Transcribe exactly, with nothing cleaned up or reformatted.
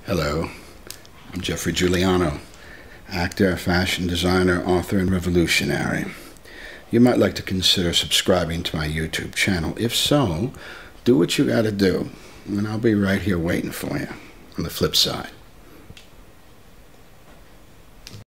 Hello, I'm Jeffrey Giuliano, actor, fashion designer, author, and revolutionary. You might like to consider subscribing to my YouTube channel. If so, do what you gotta do, and I'll be right here waiting for you on the flip side.